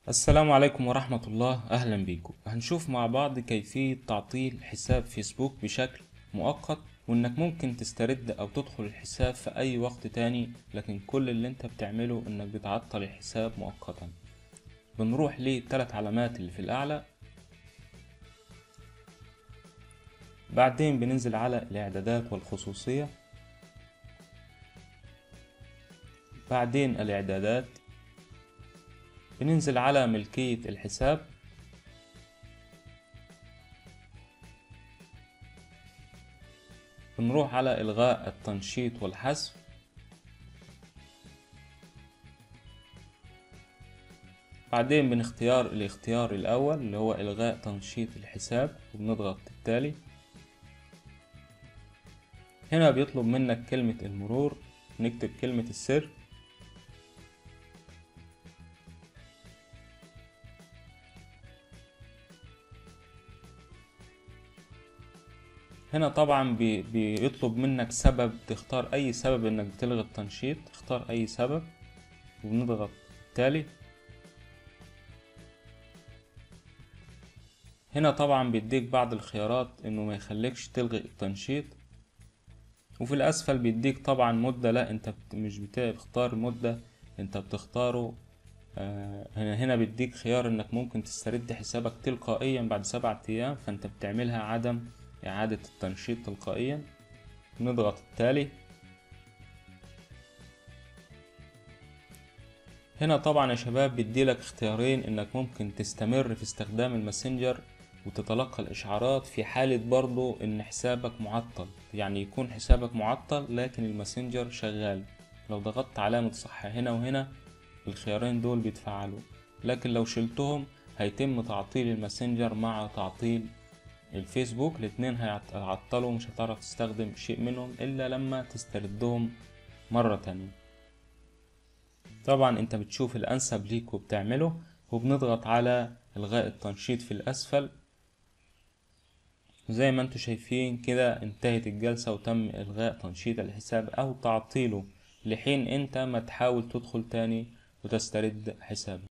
السلام عليكم ورحمة الله. أهلا بيكم. هنشوف مع بعض كيفية تعطيل حساب فيسبوك بشكل مؤقت، وإنك ممكن تسترد أو تدخل الحساب في أي وقت تاني، لكن كل اللي انت بتعمله إنك بتعطل الحساب مؤقتا. بنروح للثلاث علامات اللي في الأعلى، بعدين بننزل على الإعدادات والخصوصية، بعدين الإعدادات، بننزل على ملكية الحساب، بنروح على إلغاء التنشيط والحذف، بعدين بنختار الاختيار الأول اللي هو إلغاء تنشيط الحساب وبنضغط التالي. هنا بيطلب منك كلمة المرور، نكتب كلمة السر، هنا طبعا بيطلب منك سبب، تختار أي سبب إنك بتلغي التنشيط، اختار أي سبب وبنضغط التالي. هنا طبعا بيديك بعض الخيارات إنه ما يخليكش تلغي التنشيط، وفي الأسفل بيديك طبعا مدة، لا انت مش بتختار مدة، انت بتختاره. هنا بيديك خيار انك ممكن تسترد حسابك تلقائيا بعد 7 ايام، فانت بتعملها عدم اعادة التنشيط تلقائيا. نضغط التالي. هنا طبعا يا شباب بيديلك اختيارين، انك ممكن تستمر في استخدام الماسنجر وتتلقى الاشعارات في حالة برضو ان حسابك معطل، يعني يكون حسابك معطل لكن الماسنجر شغال. لو ضغطت علامة صح هنا وهنا الخيارين دول بيتفعلوا، لكن لو شلتهم هيتم تعطيل الماسنجر مع تعطيل الفيسبوك، الاتنين هيعطلوا، مش هتعرف تستخدم شيء منهم الا لما تستردهم مرة تانية. طبعا انت بتشوف الانسب ليك وبتعمله، وبنضغط على الغاء التنشيط في الاسفل. زي ما انتوا شايفين كده انتهت الجلسة وتم الغاء تنشيط الحساب او تعطيله، لحين انت ما تحاول تدخل تاني وتسترد حسابك.